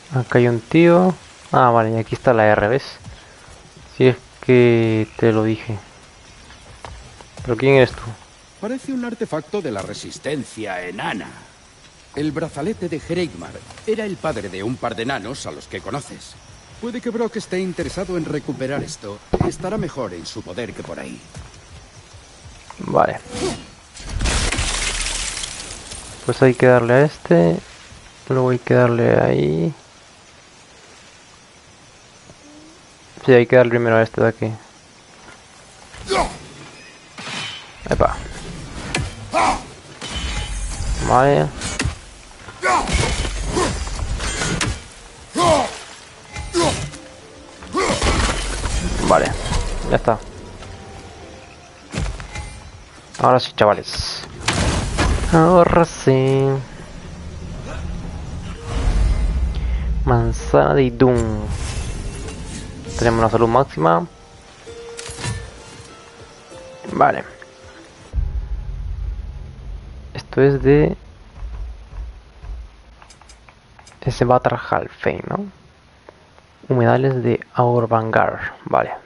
Acá hay un tío. Ah, vale, y aquí está la R, ¿ves? Si es que te lo dije. ¿Pero quién eres tú? Parece un artefacto de la resistencia enana. El brazalete de Hreigmar era el padre de un par de enanos a los que conoces. Puede que Brock esté interesado en recuperar esto. Estará mejor en su poder que por ahí. Vale. Pues hay que darle a este. Luego hay que darle ahí. Sí, hay que darle primero a este de aquí. Epa. Vale. Vale. Ya está. Ahora sí, chavales. Ahora sí. Manzana de Idun. Tenemos una salud máxima. Vale. Esto es de... Ese Batar Halfheim, ¿no? Humedales de Aurbangar. Vale.